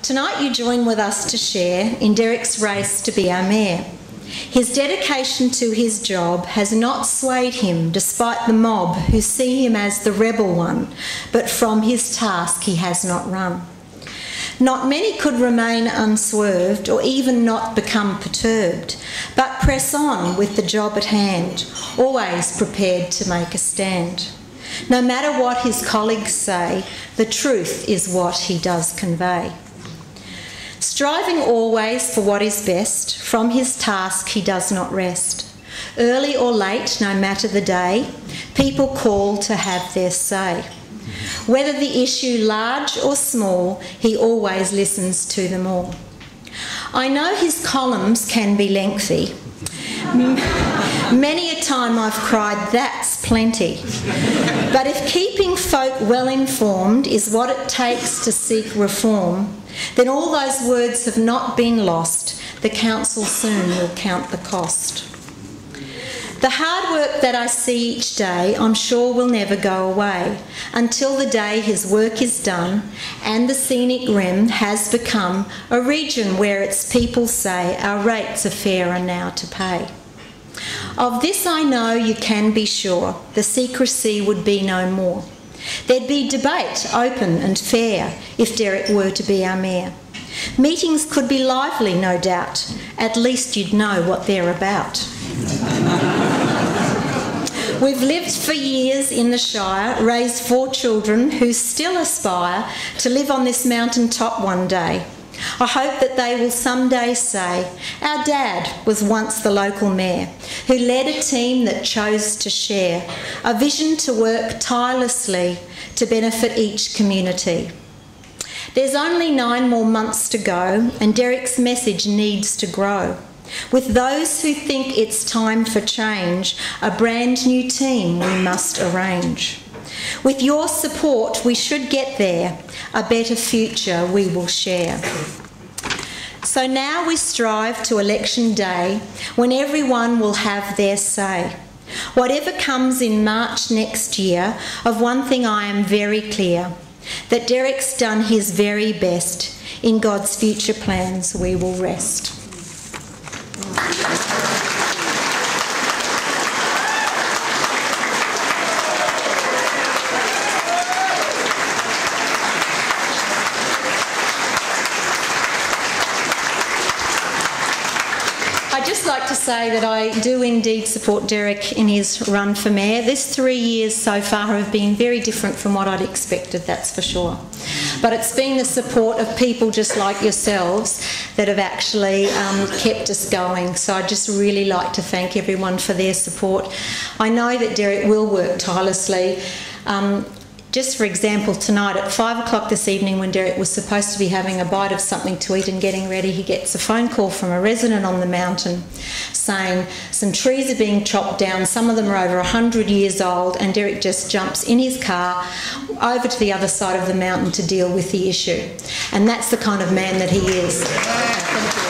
Tonight you join with us to share in Derek's race to be our mayor. His dedication to his job has not swayed him despite the mob who see him as the rebel one, but from his task he has not run. Not many could remain unswerved or even not become perturbed, but press on with the job at hand, always prepared to make a stand. No matter what his colleagues say, the truth is what he does convey. Striving always for what is best, from his task he does not rest. Early or late, no matter the day, people call to have their say. Whether the issue large or small, he always listens to them all. I know his columns can be lengthy. Many a time I've cried, that's plenty. But if keeping folk well informed is what it takes to seek reform, then all those words have not been lost. The council soon will count the cost. The hard work that I see each day, I'm sure will never go away until the day his work is done and the scenic rim has become a region where its people say our rates are fairer now to pay. Of this I know you can be sure, the secrecy would be no more. There'd be debate, open and fair, if Derek were to be our mayor. Meetings could be lively, no doubt. At least you'd know what they're about. We've lived for years in the Shire, raised 4 children who still aspire to live on this mountain top one day. I hope that they will someday say, our dad was once the local mayor who led a team that chose to share a vision to work tirelessly to benefit each community. There's only 9 more months to go and Derek's message needs to grow. With those who think it's time for change, a brand new team we must arrange. With your support, we should get there. A better future we will share. So now we strive to election day, when everyone will have their say. Whatever comes in March next year, of one thing I am very clear, that Derek's done his very best. In God's future plans we will rest. I'd just like to say that I do indeed support Derek in his run for mayor. This 3 years so far have been very different from what I'd expected, that's for sure. But it's been the support of people just like yourselves that have actually kept us going. So I'd just really like to thank everyone for their support. I know that Derek will work tirelessly. Just for example, tonight at 5 o'clock this evening, when Derek was supposed to be having a bite of something to eat and getting ready, he gets a phone call from a resident on the mountain saying some trees are being chopped down, some of them are over 100 years old, and Derek just jumps in his car over to the other side of the mountain to deal with the issue. And that's the kind of man that he is. Thank you.